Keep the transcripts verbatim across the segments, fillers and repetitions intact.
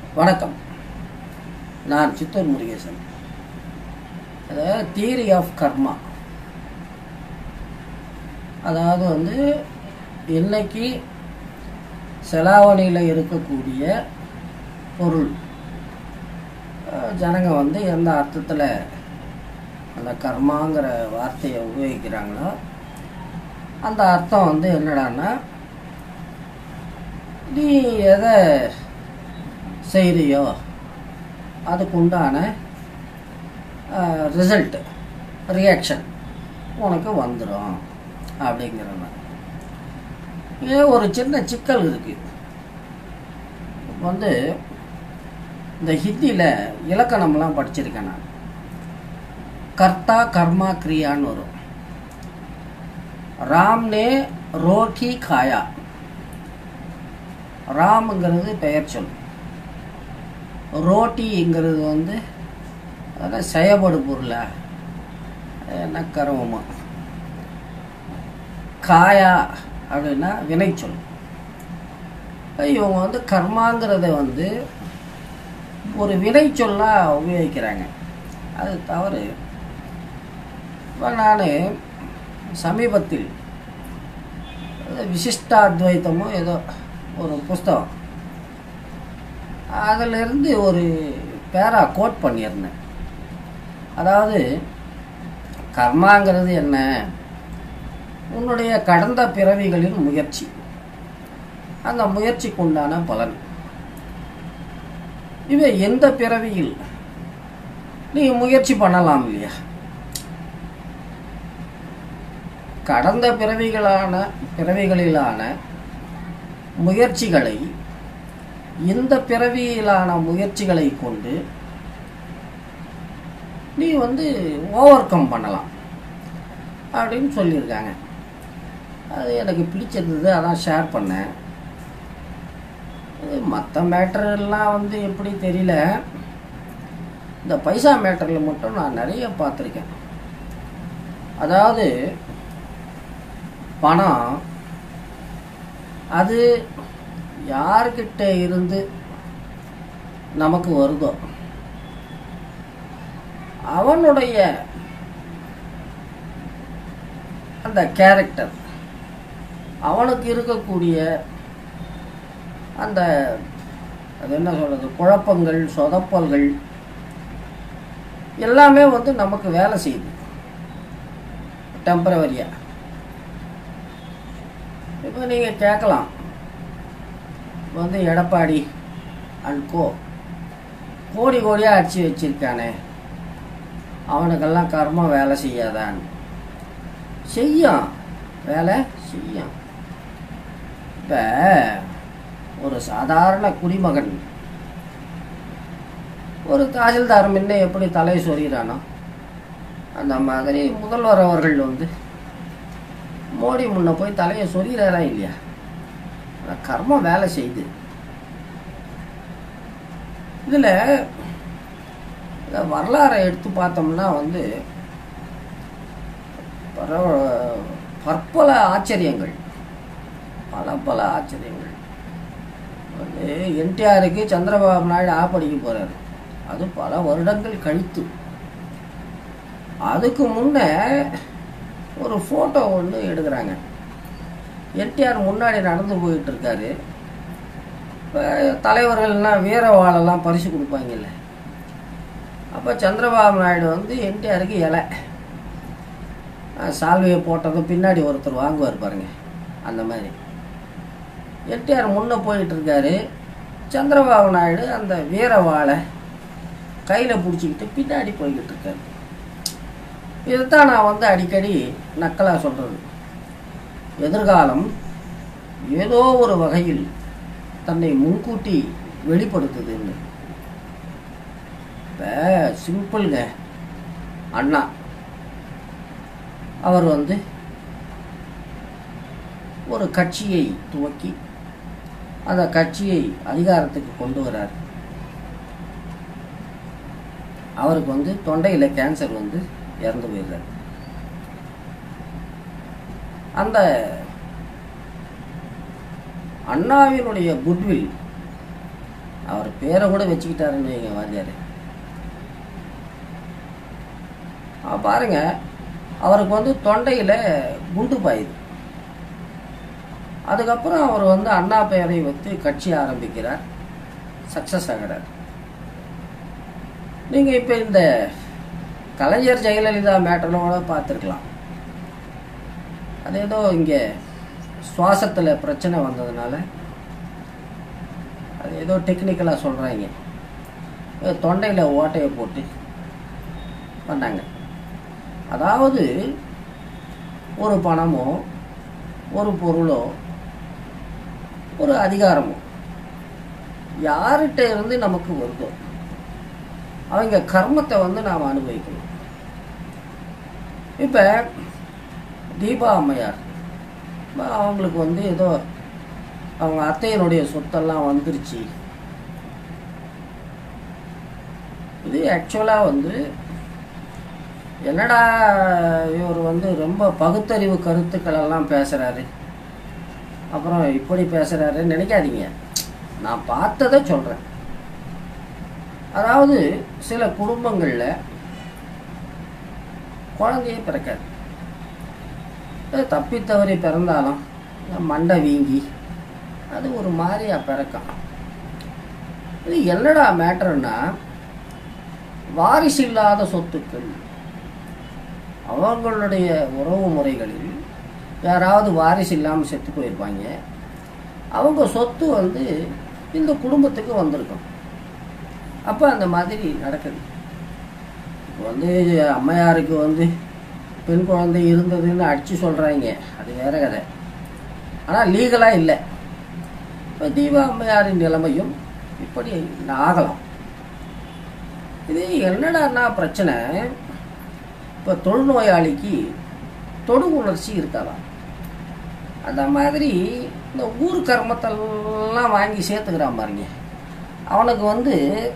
வணக்கம். நான் சித்தூர் முருகேசன். அதாவது தியரி ஆஃப் கர்மா, அதாவது வந்து இன்னைக்கு செலாவணியில் இருக்கக்கூடிய பொருள் ஜனங்க வந்து எந்த அர்த்தத்தில் அந்த கர்மாங்கிற வார்த்தையை உபயோகிக்கிறாங்களோ அந்த அர்த்தம் வந்து என்னடான்னா, நீ எதை செய்கிறியோ அதுக்கு உண்டான ரிசல்ட் ரியாக்ஷன் உனக்கு வந்துடும் அப்படிங்கிற மாதிரி. ஏன் ஒரு சின்ன சிக்கல் இருக்குது. வந்து இந்த ஹிந்தியில் இலக்கணம்லாம் படிச்சிருக்கேன் நான். கர்த்தா கர்மா கிரியான்னு வரும். ராம்னே ரோட்டி காயா. ராம்ங்கிறது பெயர் சொல், ரோட்டிங்கிறது வந்து அதான் செயல்படு பொருளா என்ன கருவமா. காயா அப்படின்னா வினைச்சொல். இவங்க வந்து கர்மாங்கிறத வந்து ஒரு வினைச்சொல்லாக உபயோகிக்கிறாங்க. அது தவறு. இப்போ நான் சமீபத்தில் விசிஷ்டாத்வைத்தமோ ஏதோ ஒரு புஸ்தகம், அதிலிருந்து ஒரு பேரா கோட் பண்ணியிருந்தேன். அதாவது கர்மாங்கிறது என்ன, உன்னுடைய கடந்த பிறவிகளின் முயற்சி, அந்த முயற்சிக்கு உண்டான பலன். இவை எந்த பிறவியில் நீ முயற்சி பண்ணலாம் இல்லையா. கடந்த பிறவிகளான பிறவிகளிலான முயற்சிகளை இந்த பிறவியிலான முயற்சிகளை கொண்டு நீ வந்து ஓவர் கம் பண்ணலாம் அப்படின்னு சொல்லியிருக்காங்க. அது எனக்கு பிடிச்சிருந்தது, அதான் ஷேர் பண்ணேன். மற்ற மேட்டர்லாம் வந்து எப்படி தெரியல, இந்த பைசா மேட்டரில் மட்டும் நான் நிறைய பார்த்துருக்கேன். அதாவது பணம் அது யார்கிட்ட இருந்து நமக்கு வருதோ அவனுடைய அந்த கேரக்டர், அவனுக்கு இருக்கக்கூடிய அந்த அது என்ன சொல்றது குழப்பங்கள் சொதப்பல்கள் எல்லாமே வந்து நமக்கு வேலை செய்யுது டெம்பரவரியா. இப்போ நீங்கள் கேட்கலாம், வந்து எடப்பாடி அண்ட் கோ கோடி கோடியாக அடிச்சு வச்சிருக்கானே, அவனுக்கெல்லாம் கர்மம் வேலை செய்யாதான். செய்யும், வேலை செய்யும். இப்போ ஒரு சாதாரண குடிமகன் ஒரு தாசில்தார் முன்ன எப்படி தலையை சொறிகிறானோ அந்த மாதிரி முதல்வர் அவர்கள் வந்து மோடி முன்ன போய் தலையை சொறிகிறாரா இல்லையா. கர்மம் வேலை செய்யுது. இதில் வரலாறை எடுத்து பார்த்தோம்னா வந்து பற்பல ஆச்சரியங்கள், பல பல ஆச்சரியங்கள். வந்து என்டிஆருக்கு சந்திரபாபு நாயுடு ஆப்படிக்க போகிறாரு, அது பல வருடங்கள் கழித்து. அதுக்கு முன்ன ஒரு ஃபோட்டோ ஒன்று எடுக்கிறாங்க. என்டிஆர் முன்னாடி நடந்து போயிட்டு இருக்காரு. இப்போ தலைவர்கள்லாம் வீர வாழெல்லாம் பரிசு கொடுப்பாங்கல்ல, அப்போ சந்திரபாபு நாயுடு வந்து என்டிஆருக்கு இலை சால்வையை போட்டதும் பின்னாடி ஒருத்தர் வாங்குவார் பாருங்க, அந்த மாதிரி. என்டிஆர் முன்னே போயிட்டு இருக்காரு, சந்திரபாபு நாயுடு அந்த வீர வாழை கையில் பிடிச்சிக்கிட்டு பின்னாடி போய்கிட்டு இருக்காரு. இதுதான் நான் வந்து அடிக்கடி நக்கலாக சொல்கிறது. எதிர்காலம் ஏதோ ஒரு வகையில் தன்னை முன்கூட்டி வெளிப்படுத்துதுன்னு. இப்போ சிம்பிள்ங்க, அண்ணா அவர் வந்து ஒரு கட்சியை துவக்கி அந்த கட்சியை அதிகாரத்துக்கு கொண்டு வரார். அவருக்கு வந்து தொண்டையில் கேன்சர் வந்து இறந்து போயிடுறார். அந்த அண்ணாவினுடைய குட்வில் அவர் பேரை கூட வச்சுக்கிட்டாருன்னு வைங்க வாத்தியார். பாருங்க, அவருக்கு வந்து தொண்டையில் குண்டு பாயுது. அதுக்கப்புறம் அவர் வந்து அண்ணா பெயரை வைத்து கட்சி ஆரம்பிக்கிறார், சக்சஸ் ஆகிறார். நீங்கள் இப்போ இந்த கலைஞர் ஜெயலலிதா மேட்டரோட பார்த்துருக்கலாம். அது ஏதோ இங்கே சுவாசத்தில் பிரச்சனை வந்ததுனால அது ஏதோ டெக்னிக்கலாக சொல்கிறாங்க, தொண்டையில் ஓட்டையை போட்டு பண்ணாங்க. அதாவது ஒரு பணமோ ஒரு பொருளோ ஒரு அதிகாரமோ யார்கிட்ட இருந்து நமக்கு வருதோ அவங்க கர்மத்தை வந்து நாம் அனுபவிக்கணும். இப்போ தீபா அம்மையார் அவங்களுக்கு வந்து ஏதோ அவங்க அத்தையனுடைய சொத்தெல்லாம் வந்துருச்சு. இது ஆக்சுவலாக வந்து என்னடா இவர் வந்து ரொம்ப பகுத்தறிவு கருத்துக்கள் எல்லாம் பேசுகிறாரு, அப்புறம் இப்படி பேசுகிறாருன்னு நினைக்காதீங்க. நான் பார்த்ததை சொல்கிறேன். அதாவது சில குடும்பங்களில் குழந்தையே பிறக்காது. தப்பி தவறி பிறந்தாலும் மண்டை வீங்கி அது ஒரு மாதிரியா பிறக்கும். இது என்னடா மேட்டர்னா, வாரிசு இல்லாத சொத்துக்கள் அவங்களுடைய உறவு முறைகளில் யாராவது வாரிசு இல்லாமல் செத்து போயிருப்பாங்க. அவங்க சொத்து வந்து இந்த குடும்பத்துக்கு வந்திருக்கும். அப்போ அந்த மாதிரி நடக்குது. இப்போ வந்து அம்மையாருக்கு வந்து பெண் குழந்தை இருந்ததுன்னு அடித்து சொல்கிறாங்க, அது வேற கதை. ஆனால் லீகலாக இல்லை. இப்போ தீபா அம்மையாரின் நிலைமையும் இப்படி ஆகலாம். இது என்னடான்னா பிரச்சனை, இப்போ தொழுநோயாளிக்கு தொடு உணர்ச்சி இருக்காதான். அந்த மாதிரி இந்த ஊர் கர்மத்தெல்லாம் வாங்கி சேர்த்துக்கிறான் பாருங்க. அவனுக்கு வந்து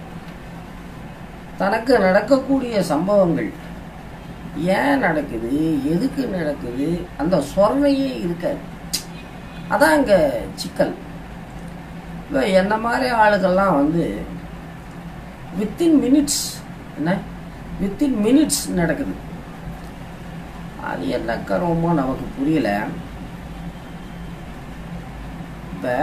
தனக்கு நடக்கக்கூடிய சம்பவங்கள் ஏன் நடக்குது, எதுக்கு நடக்குது, அந்த சொர்ணையே இருக்காது. அதான் இங்கே சிக்கல். இப்போ என்ன மாதிரி ஆளுகள்லாம் வந்து வித்தின் மினிட்ஸ் என்ன வித்தின் மினிட்ஸ் நடக்குது. அது என்ன கர்மமோ நமக்கு புரியல. இப்போ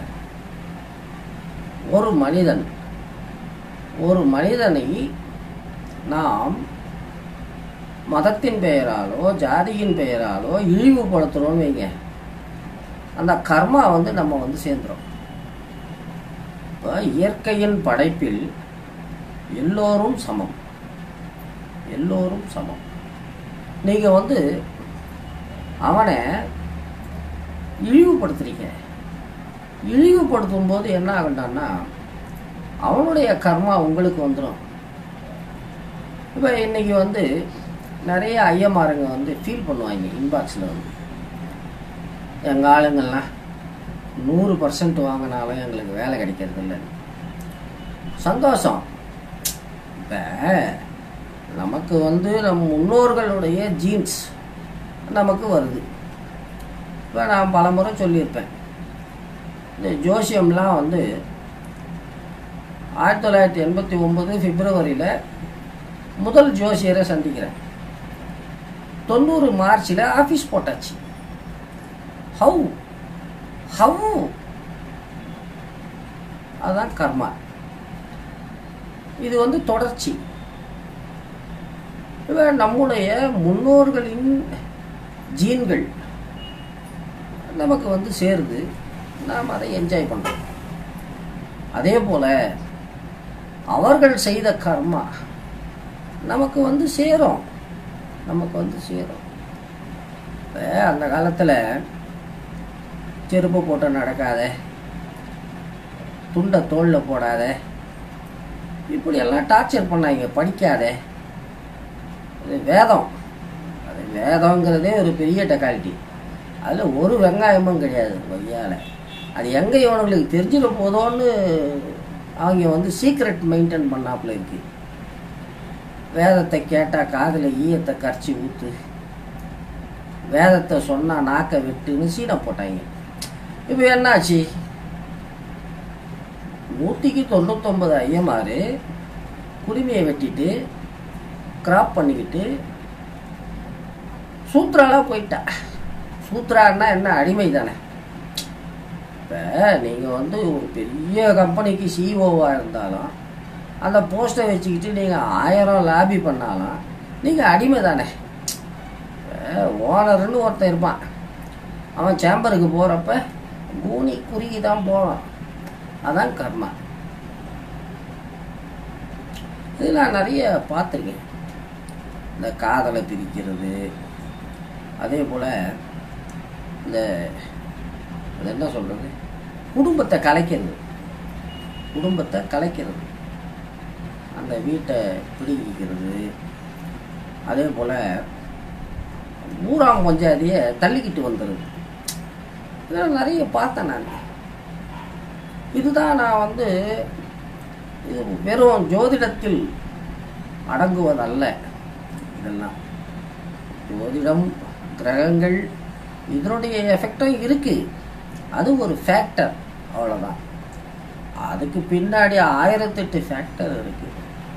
ஒரு மனிதன் ஒரு மனிதனை நாம் மதத்தின் பெயராலோ ஜாதியின் பெயராலோ இழிவுபடுத்துகிறோன்னு வைங்க, அந்த கர்மா வந்து நம்ம வந்து சேர்ந்துடும். இப்போ இயற்கையின் படைப்பில் எல்லோரும் சமம், எல்லோரும் சமம். நீங்கள் வந்து அவனை இழிவுபடுத்துறீங்க. இழிவுபடுத்தும் போது என்ன ஆகுண்டான்னா அவனுடைய கர்மா உங்களுக்கு வந்துடும். இப்போ இன்றைக்கி வந்து நிறைய ஐயமாருங்க வந்து ஃபீல் பண்ணுவாங்க இன்பாக்ஸில் வந்து, எங்கள் ஆளுங்கள்லாம் நூறு பர்சன்ட் வாங்கினாலும் எங்களுக்கு வேலை கிடைக்கிறது இல்லை. சந்தோஷம். இப்போ நமக்கு வந்து நம் முன்னோர்களுடைய ஜீன்ஸ் நமக்கு வருது. இப்போ நான் பல முறை சொல்லியிருப்பேன், இந்த ஜோசியம்லாம் வந்து ஆயிரத்தி தொள்ளாயிரத்தி எண்பத்தி ஒம்பது பிப்ரவரியில் முதல் ஜோசியரை சந்திக்கிறேன். தொண்ணூறு மார்ச்சில் ஆஃபீஸ் போட்டாச்சு. ஹவு ஹவு அதுதான் கர்மா. இது வந்து தொடர்ச்சி. நம்முடைய முன்னோர்களின் ஜீன்கள் நமக்கு வந்து சேருது, நாம் அதை என்ஜாய் பண்ணுறோம். அதே போல் அவர்கள் செய்த கர்மா நமக்கு வந்து சேரும் நமக்கு வந்து சேரும். இப்போ அந்த காலத்தில் செருப்பு போட்டு நடக்காத, துண்டை தோளில் போடாத, இப்படியெல்லாம் டார்ச்சர் பண்ணாங்க. படிக்காத, அது வேதம், அது வேதங்கிறதே ஒரு பெரிய டெக்காலிட்டி. அதில் ஒரு வெங்காயமும் கிடையாது வையால். அது எங்கே இவனுங்களுக்கு தெரிஞ்சிட போதோன்னு அவங்க வந்து சீக்ரெட் மெயின்டைன் பண்ணாப்புல இருக்கு. வேதத்தை கேட்டால் காதில் ஈயத்தை கரைச்சி ஊற்று, வேதத்தை சொன்னால் நாக்கை வெட்டுன்னு சீனை போட்டாங்க. இப்போ என்னாச்சு, நூற்றிக்கு தொண்ணூத்தொம்பது ஐயமாறு குடுமையை வெட்டிட்டு கிராப் பண்ணிக்கிட்டு சூத்ராலாக போயிட்டா. சூத்ரான்னா என்ன, அடிமை தானே. இப்போ நீங்கள் வந்து ஒரு பெரிய கம்பெனிக்கு சிஇஓவாக இருந்தாலும் அந்த போஸ்ட்டை வச்சுக்கிட்டு நீங்கள் ஆயிரம் லாபி பண்ணாலும் நீங்கள் அடிமை தானே. இப்போ ஓனருன்னு ஒருத்தன் இருப்பான், அவன் சேம்பருக்கு போகிறப்ப கூனி குறுகி தான் போவான். அதான் கர்மா. இது நான் நிறைய பார்த்துருக்கேன். இந்த காதலை பிரிக்கிறது, அதே போல் இந்த அது என்ன சொல்கிறது, குடும்பத்தை கலைக்கிறது, குடும்பத்தை கலைக்கிறது, அந்த வீட்டை பிடிக்கிறது, அதே போல் ஊராம் பஞ்சாயத்தையே தள்ளிக்கிட்டு வந்துடுது. இதெல்லாம் நிறைய பார்த்தேன் நான். இதுதான் நான் வந்து இது வெறும் ஜோதிடத்தில் அடங்குவதல்ல. இதெல்லாம் ஜோதிடம், கிரகங்கள், இதனுடைய எஃபெக்டும் இருக்குது. அது ஒரு ஃபேக்டர், அவ்வளோதான். அதுக்கு பின்னாடி ஆயிரத்தெட்டு ஃபேக்டர் இருக்குது.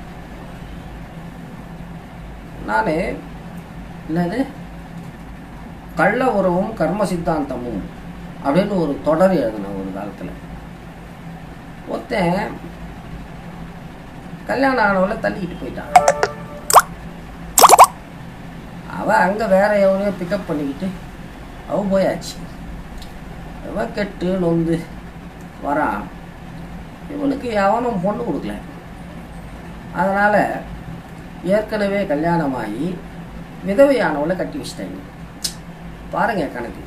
நான் என்னது கள்ள உறவும் கர்ம சித்தாந்தமும் அப்படின்னு ஒரு தொடர் எழுதினேன் ஒரு காலத்தில். ஒருத்தன் கல்யாணம் ஆனவளை தள்ளிக்கிட்டு போயிட்டான். அவன் அங்கே வேற எவனையோ பிக்கப் பண்ணிக்கிட்டு அவன் போயாச்சு. அவன் கெட்டு நொந்து வரான். இவனுக்கு எவனும் பொண்ணு கொடுக்கல. அதனால் ஏற்கனவே கல்யாணமாகி விதவையானவளை கட்டி வச்சிட்டாங்க. பாருங்க கணக்கு.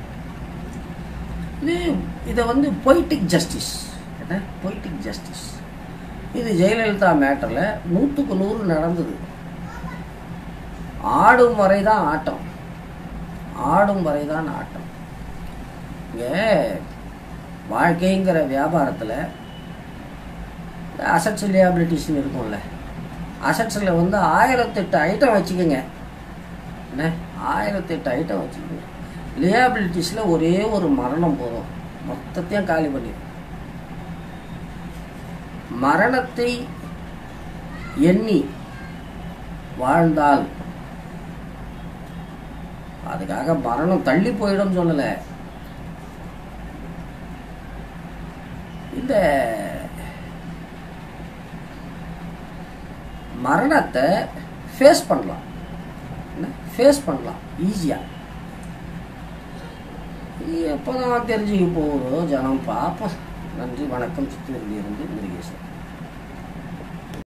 இது இதை வந்து பொய்டிக் ஜஸ்டிஸ், என்ன பொய்டிக் ஜஸ்டிஸ். இது ஜெயலலிதா மேட்டரில் நூற்றுக்கு நூறு நடந்தது. ஆடும் வரை தான் ஆட்டம், ஆடும் வரை தான் ஆட்டம். இங்கே வாழ்க்கைங்கிற வியாபாரத்தில் அசட்ஸ் லியாபிலிட்டிஸ்ன்னு இருக்கும்ல, அசட்ஸில் வந்து ஆயிரத்தெட்டு ஐட்டம் வச்சுக்கோங்க. என்ன ஆயிரத்தெட்டு ஐட்டம் வச்சுக்கோங்க. லியாபிலிட்டிஸில் ஒரே ஒரு மரணம் போதும், மொத்தத்தையும் காலி பண்ணிடும். மரணத்தை எண்ணி வாழ்ந்தால், அதுக்காக மரணம் தள்ளி போயிடும் சொல்லலை, இந்த மரணத்தை ஃபேஸ் பண்ணலாம், ஃபேஸ் பண்ணலாம் ஈஸியாக. எப்போ தான் தெரிஞ்சுக்க போகுதோ ஜனம் பார்ப்போம். நன்றி, வணக்கம். சித்தூரிலிருந்து முருகேசன்.